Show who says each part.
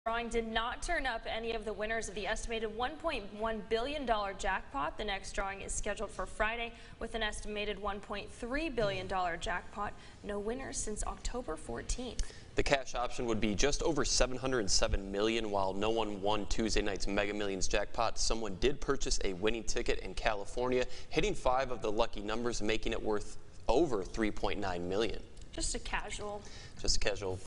Speaker 1: Drawing did not turn up any of the winners of the estimated $1.1 billion jackpot. The next drawing is scheduled for Friday with an estimated $1.3 billion jackpot. No winners since October 14th.
Speaker 2: The cash option would be just over $707 million, while no one won Tuesday night's Mega Millions jackpot. Someone did purchase a winning ticket in California, hitting 5 of the lucky numbers, making it worth over $3.9 million.
Speaker 1: Just a casual.